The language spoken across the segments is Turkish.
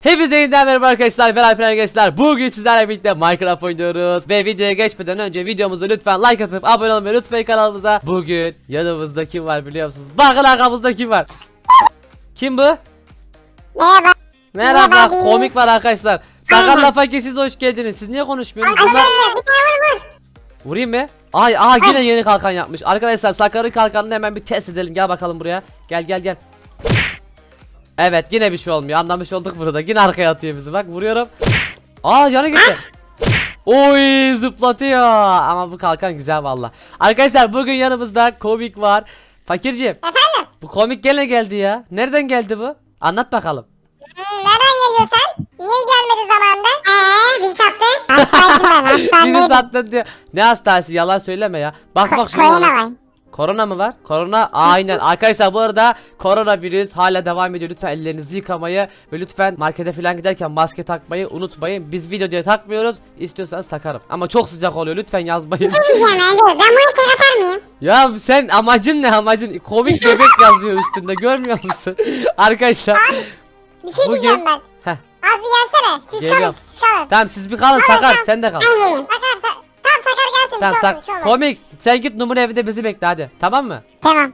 Hepinize yeniden merhaba arkadaşlar, ben Alper arkadaşlar. Bugün sizlerle birlikte Minecraft oynuyoruz. Ve videoya geçmeden önce videomuzu lütfen like atıp abone olmayı unutmayın kanalımıza. Bugün yanımızda kim var biliyor musunuz? Bakın arkamızda kim var? Kim bu? Merhaba. Merhaba, komik var arkadaşlar. Sakarla Fakir, siz hoş geldiniz. Siz niye konuşmuyorsunuz? Vurayım mı? Ay yine yeni kalkan yapmış. Arkadaşlar Sakar'ın kalkanını hemen bir test edelim. Gel bakalım buraya. Gel. Evet, yine bir şey olmuyor. Anlamış olduk burada. Yine arkaya atıyor bizi. Bak vuruyorum. Canı gitti. Oy, zıplatıyor. Ama bu kalkan güzel valla. Arkadaşlar bugün yanımızda komik var. Fakirciğim. Efendim? Bu komik gene geldi ya. Nereden geldi bu? Anlat bakalım. Nereden geliyorsun? Niye gelmedi zamanında? Bizi sattın. Bizi sattın diyor. Ne hastanesi, yalan söyleme ya. Bak şuna. Korona var. Korona mı var? Korona aynen. Arkadaşlar bu arada koronavirüs hala devam ediyor. Lütfen ellerinizi yıkamayı ve lütfen markete falan giderken maske takmayı unutmayın. Biz videoya takmıyoruz. İstiyorsanız takarım. Ama çok sıcak oluyor. Lütfen yazmayın. Ben bunu tek atar mıyım? Ya sen amacın ne amacın? Komik bebek yazıyor üstünde, görmüyor musun? Arkadaşlar. Bir şey diyeceğim ben. Heh. Az bir gelsene. Siz Geliyorum. kalın. Tamam siz bir kalın Sakar, sen de kal. Tamam Sakar gelsin. Tamam bir şey olmaz. Komik sen git Numune evinde bizi bekle hadi. Tamam mı? Tamam.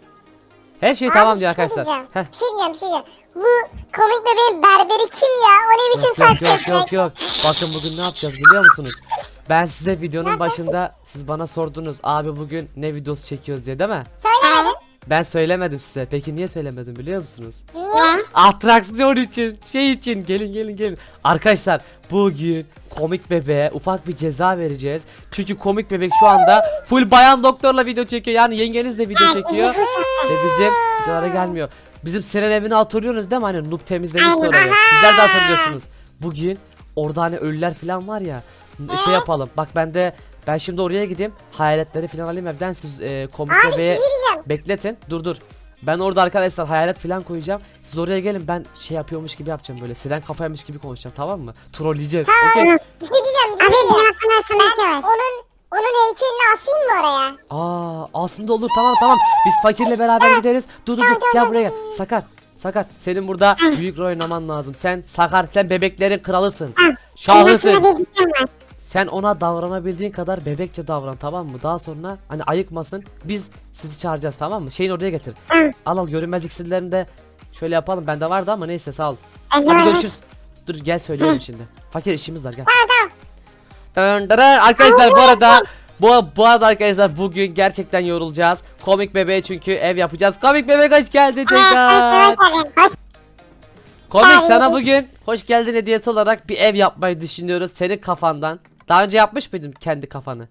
Her şey tamam diyor arkadaşlar. Heh. Bir şey diyeceğim. Bu komik bebeğin berberi kim ya? O ne biçim saç kesmek? Yok. Bakın bugün ne yapacağız biliyor musunuz? Ben size videonun başında siz bana sordunuz abi bugün ne videosu çekiyoruz diye, değil mi? Söylemedin. Ben söylemedim size. Peki niye söylemedim biliyor musunuz? Niye? Atraksiyon için, için gelin. Arkadaşlar bugün komik bebeğe ufak bir ceza vereceğiz. Çünkü komik bebek şu anda full bayan doktorla video çekiyor. Yani yengeniz de video çekiyor ve bizim videolara gelmiyor. Bizim Seren evini hatırlıyorsunuz değil mi? Hani Noob temizlemişti orayı. Sizler de hatırlıyorsunuz. Bugün orada hani ölüler falan var ya. Şey yapalım. Bak ben şimdi oraya gideyim. Hayaletleri falan alayım evden. Siz komik bebeği bekletin. Dur. Ben orada arkadaşlar hayalet falan koyacağım. Siz oraya gelin, ben şey yapıyormuş gibi yapacağım, böyle siren kafaymış gibi konuşacağım, tamam mı? Trolleyeceğiz. Okay. Bir şey diyeceğim. Abi benim aklımda sana onun heykelini asayım mı oraya? Aslında olur, tamam. Biz Fakirle beraber gideriz. Dur. Gel buraya gel. Sakar senin burada büyük rol oynaman lazım. Sen bebeklerin kralısın. Şahısın. Sen ona davranabildiğin kadar bebekçe davran, tamam mı? Daha sonra hani ayıkmasın, biz sizi çağıracağız, tamam mı? Şeyin oraya getir. Al görünmez iksirlerini de şöyle yapalım, bende vardı ama neyse sağ ol. Hadi görüşürüz. Dur gel söylüyorum şimdi. Fakir işimiz var, gel. Arkadaşlar bu arada arkadaşlar bugün gerçekten yorulacağız. Komik bebeğe çünkü ev yapacağız. Komik bebek hoş geldin tekrar. Komik sana bugün hoş geldin hediyesi olarak bir ev yapmayı düşünüyoruz senin kafandan. Daha önce yapmış mıydın kendi kafanı?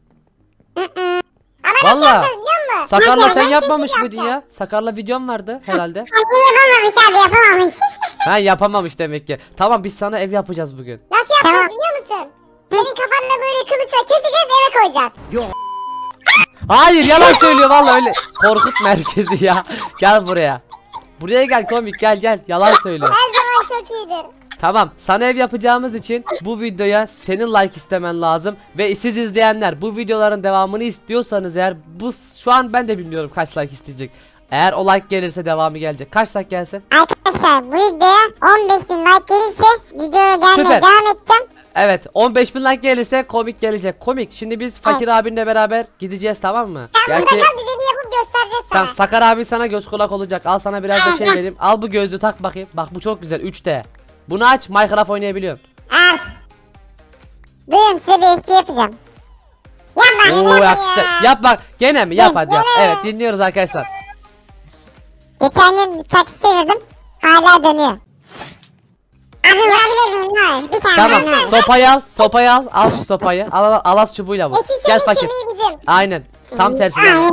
Valla. Sakarla sen yapmamış mıydın ya? Sakarla videom vardı herhalde. Yapamamış. Yapamamış demek ki. Tamam biz sana ev yapacağız bugün. Nasıl yapacağız biliyor musun? Senin kafanla böyle kılıçla keseceğiz, eve koyacağız. Hayır, yalan söylüyor valla, öyle korkut merkezi ya. Gel buraya. Buraya gel komik, gel yalan söylüyor. Her zaman çok iyidir. Tamam, sana ev yapacağımız için bu videoya senin like istemen lazım. Ve siz izleyenler bu videoların devamını istiyorsanız eğer, şu an ben de bilmiyorum kaç like isteyecek. Eğer o like gelirse devamı gelecek. Kaç like gelsin? Arkadaşlar bu videoya 15.000 like gelirse videoya gelmeye devam edeceğim. Evet, 15.000 like gelirse komik gelecek. Komik, şimdi biz Fakir abinle beraber gideceğiz, tamam mı? Sen burada kal, bize bir yapıp göstereceğiz sana. Tamam, Sakar abi sana göz kulak olacak. Al sana biraz da şey vereyim. Al bu gözlüğü tak bakayım. Bak bu çok güzel, 3D. Bunu aç, Minecraft oynayabiliyorum. Al. Duyun, size bir espri yapacağım. Oo yakıştı. Yap bak. Gene mi? Yap hadi yap. Evet, dinliyoruz arkadaşlar. Geçen gün bir taksi çevirdim. Hala dönüyor. Abi vurabilir miyim? Ne olur? Bir tane Tamam, sopayı al. Al şu sopayı. Al az çubuğuyla vur. Gel Fakir. Aynen. Tam tersine.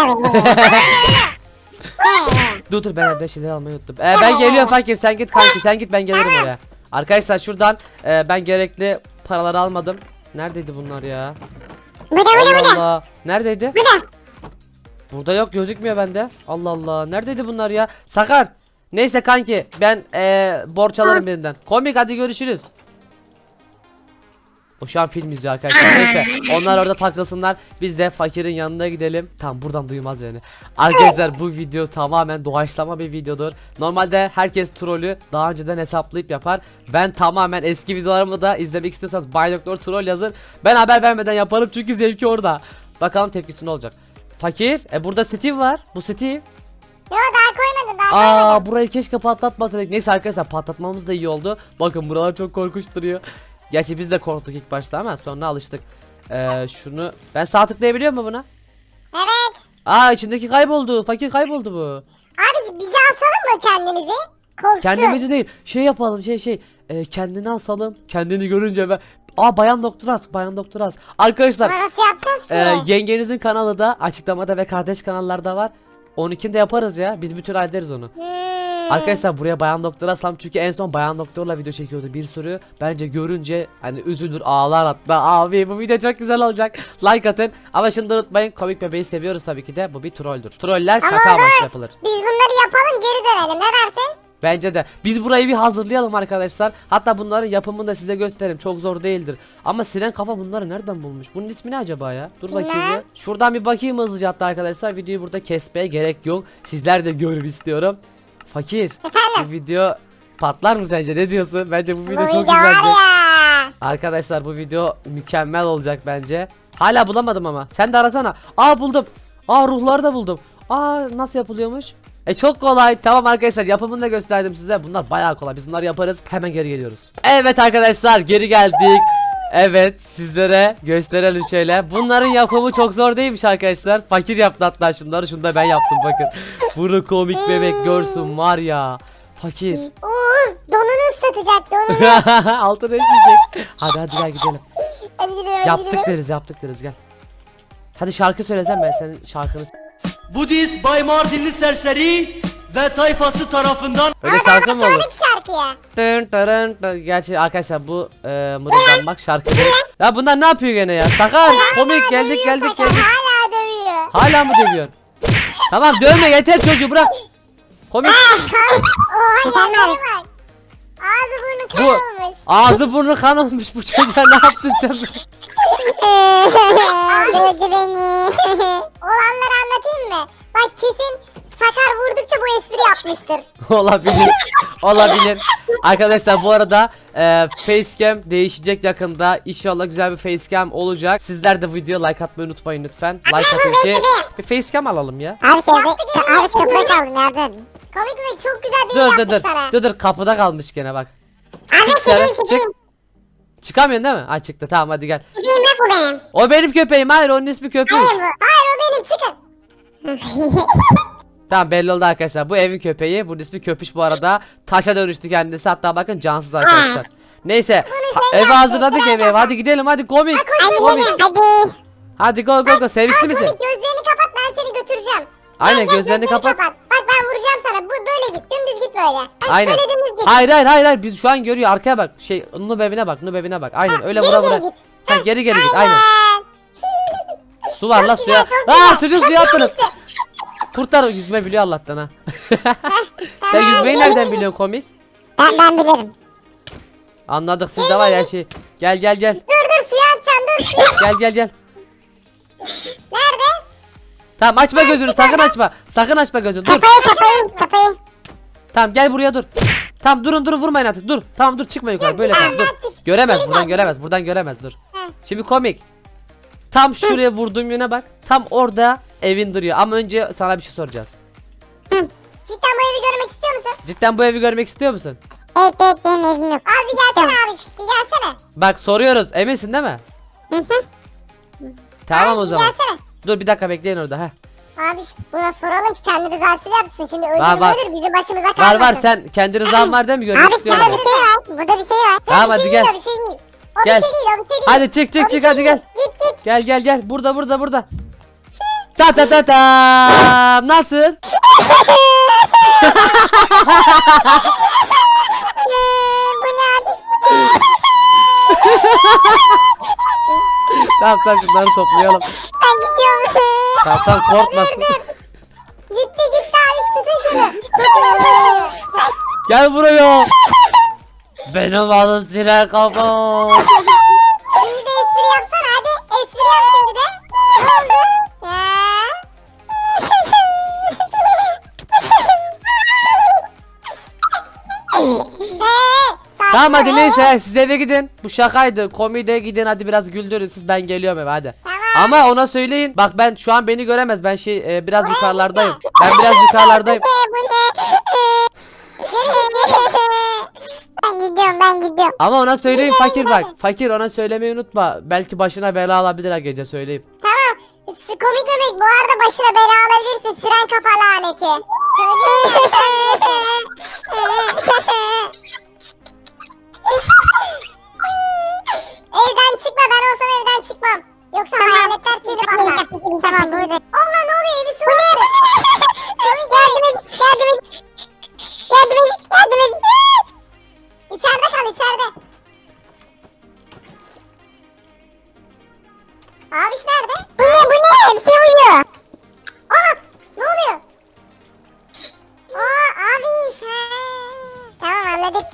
Dur ben evde şeyler almayı unuttum. Ben geliyorum Fakir, sen git kanki, sen git, ben gelirim oraya. Arkadaşlar şuradan ben gerekli paraları almadım. Neredeydi bunlar ya? Allah. Neredeydi? Burada yok, gözükmüyor bende. Allah. Neredeydi bunlar ya? Sakar. Neyse kanki, ben borç alırım birinden. Komik hadi görüşürüz. O şu an film izliyor arkadaşlar. Neyse onlar orada takılsınlar. Biz de fakirin yanına gidelim. Tamam buradan duymaz beni. Arkadaşlar bu video tamamen doğaçlama bir videodur. Normalde herkes trolü daha önceden hesaplayıp yapar. Ben tamamen eski videolarımı da izlemek istiyorsanız Bay Doktor troll yazın. Ben haber vermeden yaparım çünkü zevki orada. Bakalım tepkisi ne olacak. Fakir burada Steve var. Bu Steve. Yo daha koymadım daha koymadım. Burayı keşke patlatmasaydık. Neyse arkadaşlar patlatmamız da iyi oldu. Bakın buralar çok korkunç duruyor. Gerçi biz de korktuk ilk başta ama sonra alıştık. Şunu ben sağ tıklayabiliyor mu buna? Evet. İçindeki kayboldu. Fakir kayboldu bu. Abi bizi asalım mı kendimizi? Korksun. Kendimizi değil. Şey yapalım kendini asalım. Kendini görünce ben Bayan Doktor Az. Bayan Doktor Az. Arkadaşlar Nasıl yapacağız ki? yengenizin kanalı da açıklamada ve kardeş kanallarda var. 12'de yaparız ya. Biz bütün hallederiz onu. Arkadaşlar buraya Bayan Doktor aslam çünkü en son Bayan Doktor'la video çekiyordu bir sürü. Bence görünce hani üzülür ağlar hatta. Abi bu video çok güzel olacak. Like atın. Ama şimdi unutmayın komik bebeği seviyoruz tabii ki de. Bu bir trolldür. Troller şaka amaçlı yapılır. Biz bunları yapalım geri dönelim ne dersin? Bence de. Biz burayı bir hazırlayalım arkadaşlar. Hatta bunların yapımını da size göstereyim. Çok zor değildir. Ama Siren Kafa bunları nereden bulmuş? Bunun ismi ne acaba ya? Dur bakayım ya. Şuradan bir bakayım hızlıca hatta arkadaşlar. Videoyu burada kesmeye gerek yok. Sizler de görün istiyorum. Fakir. Bu video patlar mı sence? Ne diyorsun? Bence bu video çok güzelce. Arkadaşlar bu video mükemmel olacak bence. Hala bulamadım ama. Sen de arasana. Buldum. Ruhları da buldum. Nasıl yapılıyormuş? Çok kolay. Tamam arkadaşlar yapımını da gösterdim size. Bunlar bayağı kolay. Biz bunları yaparız. Hemen geri geliyoruz. Evet arkadaşlar geri geldik. Evet sizlere gösterelim şöyle. Bunların yapımı çok zor değilmiş arkadaşlar. Fakir yaptı hatta şunları. Şunu da ben yaptım bakın. Bunu komik bebek görsün var ya. Fakir. Donunu ıslatacak donunu. Altına işleyecek. Hadi gel gidelim. Hadi gidelim. Yaptık deriz gel. Hadi şarkı söylesem ben senin şarkını. Budist Bay Mardinli serseri ve tayfası tarafından Öyle şarkı mı olur? Şarkıya. Gerçi arkadaşlar bu mırıldanmak şarkı değil. Ya bunlar ne yapıyor gene ya? Sakar komik geldik. Hala dövüyor. Hala mı dövüyor? Tamam dövme yeter çocuğu bırak. Komik. Ağzı burnu kan Bu olmuş. ağzı burnu kan olmuş bu çocuğa ne yaptın sen? Dövdü beni. Olanları anlatayım mı? Bak kesin Sakar vurdukça bu espri yapmıştır. Olabilir. Arkadaşlar bu arada facecam değişecek yakında. İnşallah güzel bir facecam olacak. Sizler de videoya like atmayı unutmayın lütfen. Like atın ki bir facecam alalım ya. Abi kapıda kaldım ya. Komik mi? Çok güzel bir yaptık sana. Dur kapıda kalmış gene bak. Abi Çık. Çıkamıyorsun değil mi? Çıktı tamam hadi gel. Köpeğim yok bu benim. O benim köpeğim hayır onun ismi köpüş. Hayır o benim çıkın. Tamam belli oldu arkadaşlar bu evin köpeği. Bunun ismi köpüş bu arada. Taşa dönüştü kendisi hatta bakın cansız arkadaşlar. Neyse evi hazırladık evi. Hadi gidelim hadi komik. Hadi. Hadi go sevinçli misin? Gözlerini kapat ben seni götüreceğim. Aynen gözlerini kapat. Bak ben vuracağım sana. Böyle git. Dümdüz git böyle. Aynen. Böyle dümdüz git. Hayır biz şu an görüyor arkaya bak. Noob evine bak. Aynen öyle vura. Geri git aynen. Su var la suya. Çocuğu suya attınız. Kurtar yüzme biliyor Allah'tan ha. Sen yüzmeyi nereden biliyorsun komik? Ben bilirim. Anladık siz de var ya şey. Gel. Dur suya atacağım dur. Gel. Nerede? Tamam açma gözünü sakın açma gözünü dur. Kapayı. Tamam gel buraya dur. Tamam durun vurmayın artık dur. Tamam dur çıkma yukarı böyle kal dur. Göremez buradan göremez dur. Şimdi komik. Tam şuraya vurduğum yöne bak. Tam orada evin duruyor ama önce sana bir şey soracağız. Cidden bu evi görmek istiyor musun? Cidden bu evi görmek istiyor musun? Evet benim evim yok. Abi gelsene abi bir gelsene. Bak soruyoruz eminsin değil mi? Tamam o zaman. Gelsene. Dur bir dakika bekleyin orada ha. Abi buna soralım ki kendi rızasıyla yapsın. Şimdi Var. ölür bizi başımıza kalmasın. Var sen kendi rızan var değil mi görmek Abi istiyorum. burada bir şey var. Burada bir şey var. Tamam, hadi gel. O bir şey değil. Gel. O bir şey değil. Hadi çık hadi gel. Git. Gel burada. Ta nasıl? Bu ne abi? Tamam şunları toplayalım. Ben gidiyorum. Tamam korkmasın. Gitti abi tutun şunu. Gel buraya. Benim adım Siren Kafa. Tamam hadi neyse siz eve gidin. Bu şakaydı. Komide gidin hadi biraz güldürün siz, ben geliyorum eve hadi. Tamam. Ama ona söyleyin. Bak ben şu an beni göremez. Ben biraz yukarılardayım. Ben biraz yukarılardayım. Bu ne? Ben gidiyorum. Ama ona söyleyin fakir bak. Fakir ona söylemeyi unutma. Belki başına bela alabilir ha gece, söyleyeyim. Tamam. Komik bebek bu arada başına bela alabilirsin. Siren kafa laneti. Evden çıkma, ben olsam evden çıkmam. Yoksa hayaletler seni bakar. Tamam burada. Allah ne oluyor, evi su attı. Yardım et. İçeride kal, içeride. Abiş nerede? Bu ne? Bir şey uyuyor. Ana ne oluyor? Aa abiş. Tamam anladık.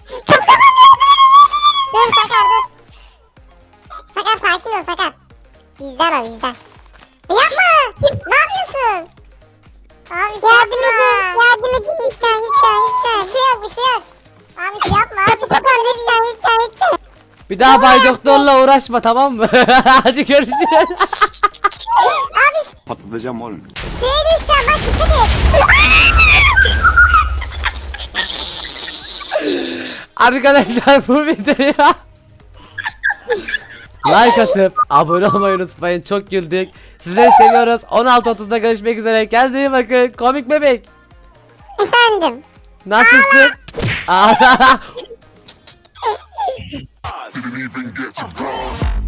Dur Sakar dur. Sakar sakin ol Sakar. Bizden o bizden. Yapma. Ne yapıyorsun? Abiş yardım edin lütfen. Bir şey yok. Abiş yapma. Lütfen. Bir daha Bay Doktor'la uğraşma, tamam mı? Hadi görüşürüz. Abiş Patlatacağım oğlum. şeye düşeceğim bak dikkat et. Arkadaşlar bu videoya like atıp abone olmayı unutmayın. Çok güldük. Sizleri seviyoruz. 16.30'da görüşmek üzere. Kendinize iyi bakın. Komik bebek. Efendim. Nasılsın? Didn't even get to bronze.